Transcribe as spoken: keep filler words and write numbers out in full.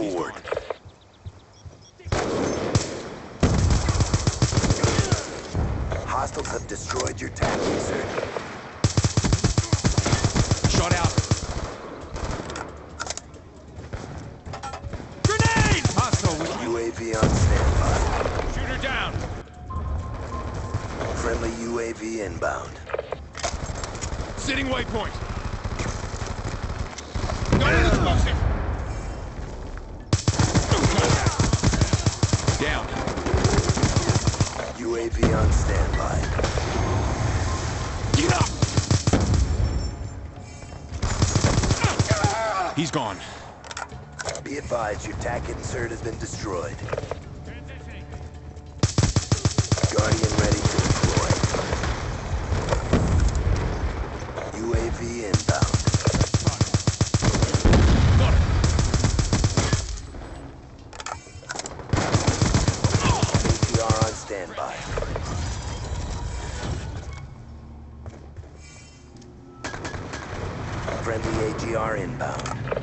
forward. Hostiles have destroyed your tac insert. Shot out. Grenade! Hostile with U A V on standby. shooter down. Friendly U A V inbound. Sitting waypoint. Got an explosive. Down. U A V on standby. Get up! He's gone. Be advised, your tac insert has been destroyed. Guardian ready to deploy. U A V inbound. Got it. A T R on standby. Friendly A G R inbound.